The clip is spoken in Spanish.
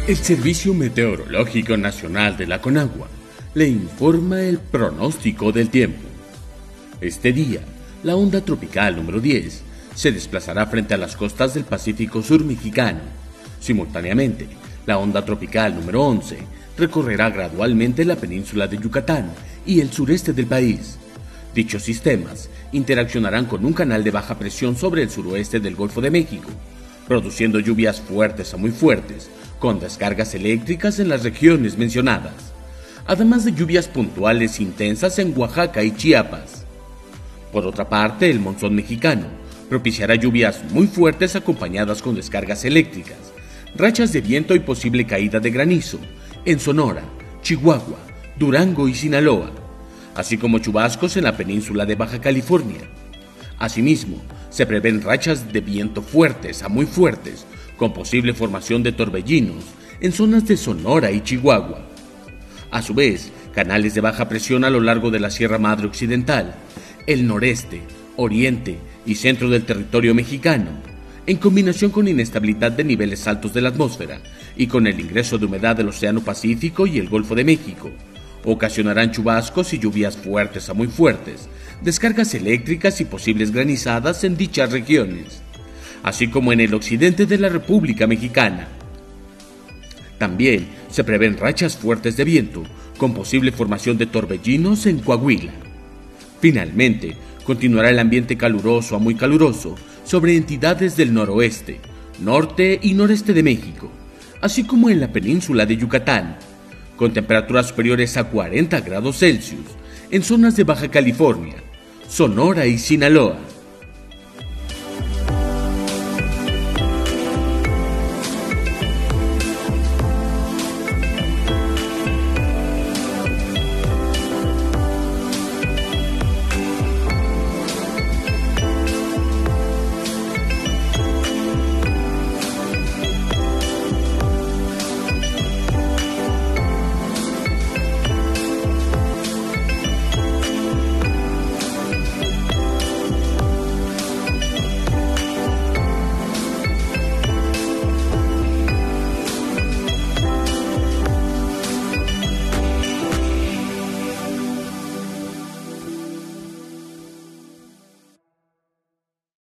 El Servicio Meteorológico Nacional de la Conagua le informa el pronóstico del tiempo. Este día, la onda tropical número 10 se desplazará frente a las costas del Pacífico Sur mexicano. Simultáneamente, la onda tropical número 11 recorrerá gradualmente la península de Yucatán y el sureste del país. Dichos sistemas interaccionarán con un canal de baja presión sobre el suroeste del Golfo de México, produciendo lluvias fuertes a muy fuertes, con descargas eléctricas en las regiones mencionadas, además de lluvias puntuales intensas en Oaxaca y Chiapas. Por otra parte, el monzón mexicano propiciará lluvias muy fuertes acompañadas con descargas eléctricas, rachas de viento y posible caída de granizo en Sonora, Chihuahua, Durango y Sinaloa, así como chubascos en la península de Baja California. Asimismo, se prevén rachas de viento fuertes a muy fuertes, con posible formación de torbellinos en zonas de Sonora y Chihuahua. A su vez, canales de baja presión a lo largo de la Sierra Madre Occidental, el noreste, oriente y centro del territorio mexicano, en combinación con inestabilidad de niveles altos de la atmósfera y con el ingreso de humedad del Océano Pacífico y el Golfo de México, ocasionarán chubascos y lluvias fuertes a muy fuertes, descargas eléctricas y posibles granizadas en dichas regiones, así como en el occidente de la República Mexicana. También se prevén rachas fuertes de viento, con posible formación de torbellinos en Coahuila. Finalmente, continuará el ambiente caluroso a muy caluroso sobre entidades del noroeste, norte y noreste de México, así como en la península de Yucatán, con temperaturas superiores a 40 grados Celsius en zonas de Baja California, Sonora y Sinaloa.